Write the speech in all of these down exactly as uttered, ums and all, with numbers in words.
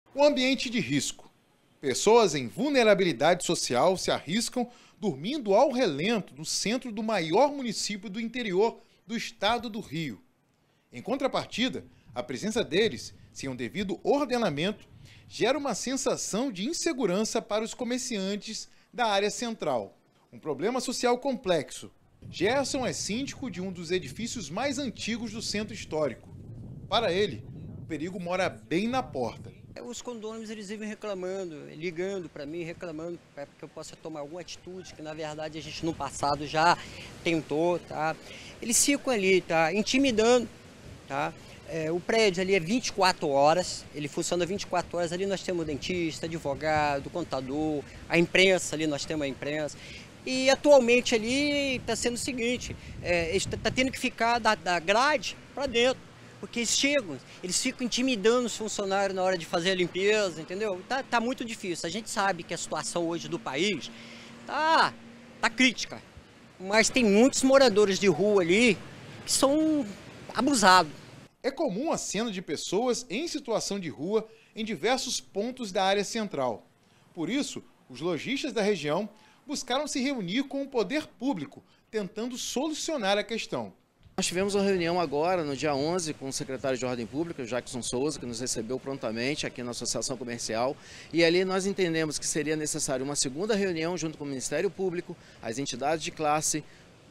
Um ambiente de risco. Pessoas em vulnerabilidade social se arriscam dormindo ao relento no centro do maior município do interior do estado do Rio. Em contrapartida, a presença deles, sem um devido ordenamento, gera uma sensação de insegurança para os comerciantes da área central. Um problema social complexo. Gerson é síndico de um dos edifícios mais antigos do centro histórico. Para ele, o perigo mora bem na porta. Os condôminos eles vivem reclamando, ligando para mim, reclamando para que eu possa tomar alguma atitude, que na verdade a gente no passado já tentou, tá? Eles ficam ali, tá? Intimidando, tá? É, o prédio ali é vinte e quatro horas, ele funciona vinte e quatro horas, ali nós temos dentista, advogado, contador, a imprensa, ali nós temos a imprensa. E atualmente ali está sendo o seguinte, é, está tendo que ficar da, da grade para dentro. Porque eles chegam, eles ficam intimidando os funcionários na hora de fazer a limpeza, entendeu? Tá, tá muito difícil. A gente sabe que a situação hoje do país tá, tá crítica. Mas tem muitos moradores de rua ali que são abusados. É comum a cena de pessoas em situação de rua em diversos pontos da área central. Por isso, os lojistas da região buscaram se reunir com o poder público, tentando solucionar a questão. Nós tivemos uma reunião agora, no dia onze, com o secretário de Ordem Pública, Jackson Souza, que nos recebeu prontamente aqui na Associação Comercial. E ali nós entendemos que seria necessário uma segunda reunião junto com o Ministério Público, as entidades de classe,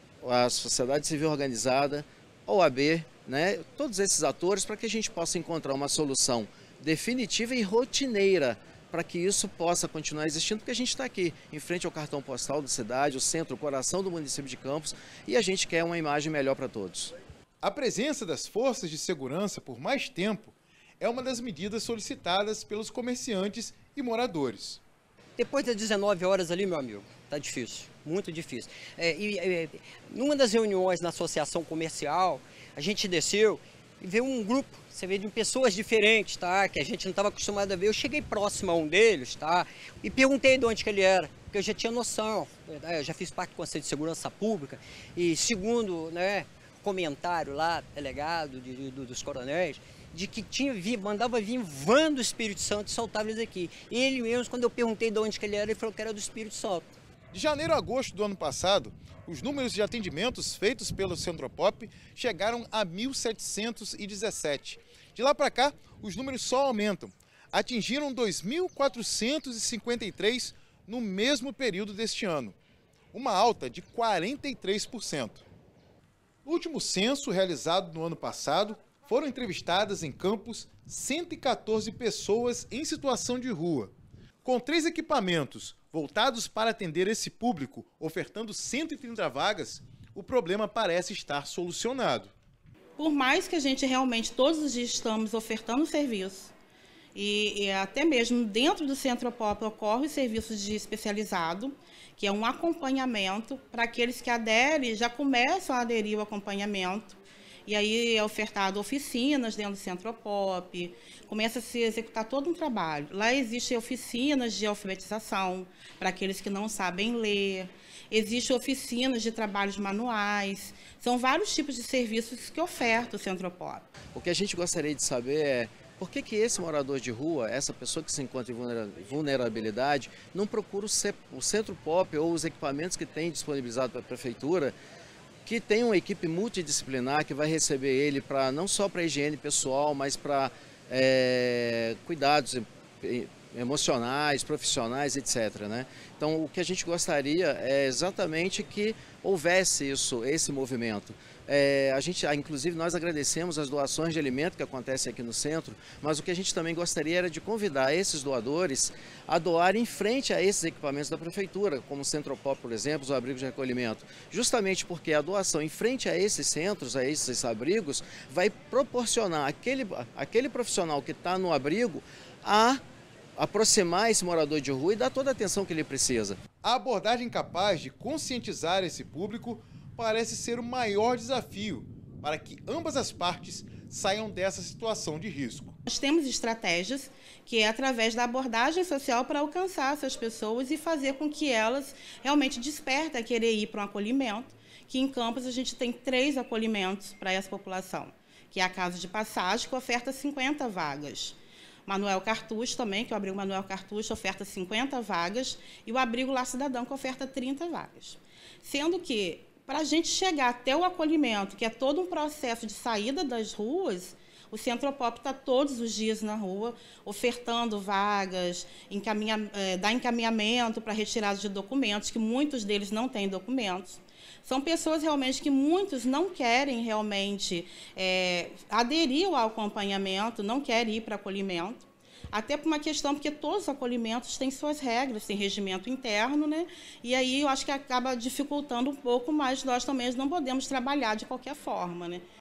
a sociedade civil organizada, a O A B, né, todos esses atores, para que a gente possa encontrar uma solução definitiva e rotineira para que isso possa continuar existindo, porque a gente está aqui em frente ao cartão postal da cidade, o centro, o coração do município de Campos, e a gente quer uma imagem melhor para todos. A presença das forças de segurança por mais tempo é uma das medidas solicitadas pelos comerciantes e moradores. Depois das dezenove horas ali, meu amigo, tá difícil, muito difícil. É, e, é, numa das reuniões na associação comercial, a gente desceu e veio um grupo, você vê, de pessoas diferentes, tá? Que a gente não estava acostumado a ver. Eu cheguei próximo a um deles, tá? E perguntei de onde que ele era, porque eu já tinha noção, né? Eu já fiz parte do Conselho de Segurança Pública e segundo, né, comentário lá, delegado de, de, dos coronéis, de que tinha vi, mandava vir van do Espírito Santo e soltava eles aqui. E ele mesmo, quando eu perguntei de onde que ele era, ele falou que era do Espírito Santo. De janeiro a agosto do ano passado, os números de atendimentos feitos pelo Centropop chegaram a mil setecentos e dezessete. De lá para cá, os números só aumentam. Atingiram dois mil quatrocentos e cinquenta e três no mesmo período deste ano, uma alta de quarenta e três por cento. No último censo realizado no ano passado, foram entrevistadas em Campos cento e quatorze pessoas em situação de rua. Com três equipamentos voltados para atender esse público, ofertando cento e trinta vagas, o problema parece estar solucionado. Por mais que a gente realmente todos os dias estamos ofertando serviço, e, e até mesmo dentro do Centropop ocorre o serviço de especializado, que é um acompanhamento para aqueles que aderem, já começam a aderir ao acompanhamento. E aí é ofertado oficinas dentro do Centropop, começa a se executar todo um trabalho. Lá existem oficinas de alfabetização para aqueles que não sabem ler, existem oficinas de trabalhos manuais, são vários tipos de serviços que oferta o Centropop. O que a gente gostaria de saber é por que que esse morador de rua, essa pessoa que se encontra em vulnerabilidade, não procura o Centropop ou os equipamentos que tem disponibilizado para a Prefeitura, que tem uma equipe multidisciplinar que vai receber ele para não só para higiene pessoal, mas para é, cuidados emocionais, profissionais, etcétera, né? Então, o que a gente gostaria é exatamente que houvesse isso, esse movimento. É, a gente, inclusive, nós agradecemos as doações de alimento que acontecem aqui no centro, mas o que a gente também gostaria era de convidar esses doadores a doar em frente a esses equipamentos da prefeitura, como o Centropop, por exemplo, os abrigos de recolhimento, justamente porque a doação em frente a esses centros, a esses abrigos, vai proporcionar aquele, aquele profissional que está no abrigo a aproximar esse morador de rua e dar toda a atenção que ele precisa. A abordagem capaz de conscientizar esse público parece ser o maior desafio para que ambas as partes saiam dessa situação de risco. Nós temos estratégias que é através da abordagem social para alcançar essas pessoas e fazer com que elas realmente despertem a querer ir para um acolhimento, que em Campos a gente tem três acolhimentos para essa população, que é a Casa de Passagem, que oferta cinquenta vagas. Manuel Cartucho também, que o abrigo Manuel Cartucho oferta cinquenta vagas, e o abrigo Lar Cidadão, que oferta trinta vagas. Sendo que, para a gente chegar até o acolhimento, que é todo um processo de saída das ruas, o Centropop está todos os dias na rua, ofertando vagas, encaminha, é, dá encaminhamento para retirada de documentos, que muitos deles não têm documentos. São pessoas realmente que muitos não querem realmente é, aderir ao acompanhamento, não querem ir para acolhimento. Até por uma questão, porque todos os acolhimentos têm suas regras, têm regimento interno, né? E aí eu acho que acaba dificultando um pouco, mas nós também não podemos trabalhar de qualquer forma, né?